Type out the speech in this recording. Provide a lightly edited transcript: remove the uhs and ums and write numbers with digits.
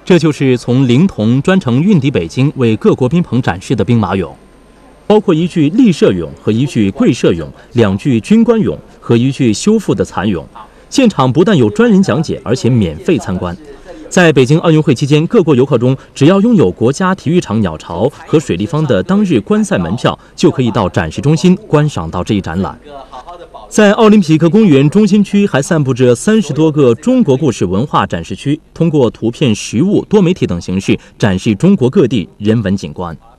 这就是从临潼专程运抵北京为各国宾朋展示的兵马俑，包括一具立射俑和一具跪射俑，2具军官俑和一具修复的残俑。现场不但有专人讲解，而且免费参观。在北京奥运会期间，各国游客中只要拥有国家体育场鸟巢和水立方的当日观赛门票，就可以到展示中心观赏到这一展览。在奥林匹克公园中心区还散布着30多个中国故事文化展示区，通过图片、实物、多媒体等形式展示中国各地人文景观。